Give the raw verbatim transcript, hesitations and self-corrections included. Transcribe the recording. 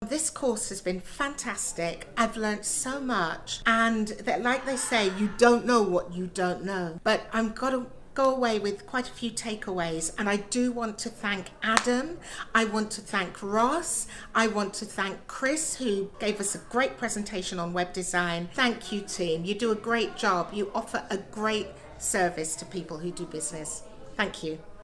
This course has been fantastic. I've learned so much, and that, like they say, you don't know what you don't know. But I'm got to go away with quite a few takeaways, and I do want to thank Adam. I want to thank Ross. I want to thank Chris, who gave us a great presentation on web design. Thank you, team. You do a great job. You offer a great service to people who do business. Thank you.